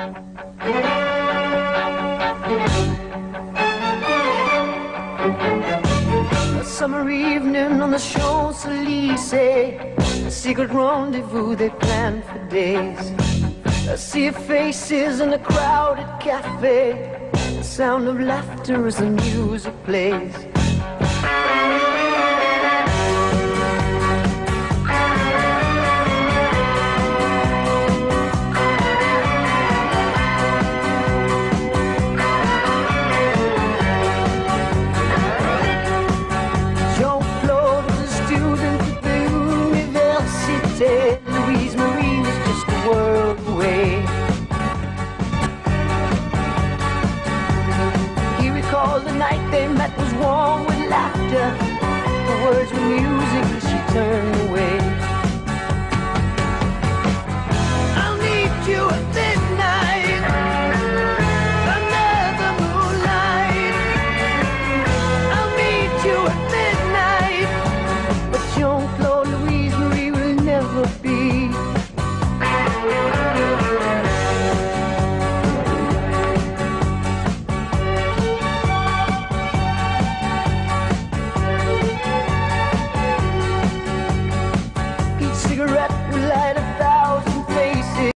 A summer evening on the Champs-Élysées, a secret rendezvous they planned for days. A sea of faces in a crowded cafe, the sound of laughter as the music plays. Jean-Claude was a student at the Université. Louise Marie was just a world away. He recalled the night they met was warm with laughter. The words were music as she turned